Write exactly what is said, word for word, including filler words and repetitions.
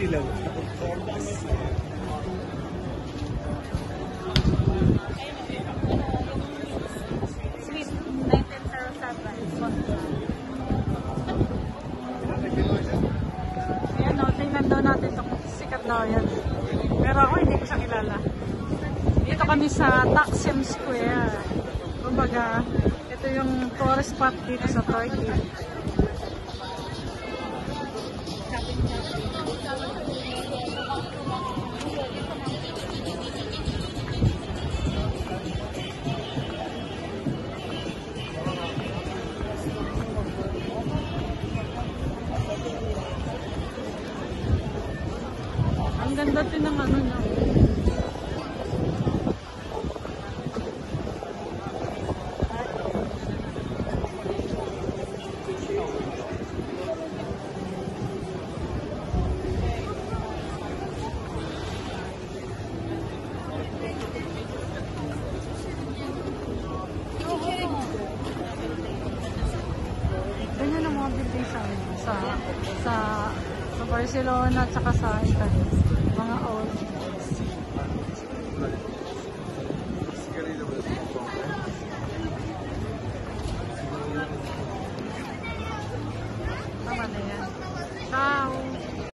dilaw. Swiss nineteen oh seven. Ayan o, tingnan daw natin ito kung sikat daw yan. Pero ako hindi ko siya kilala. Dito kami sa Taksim Square. Kumbaga, ito yung tourist spot dito sa Turkey. Ang ganda din ng ano niya. Ganyan ang mga building sa sa sa sa Barcelona at saka sa Italy. Mga old.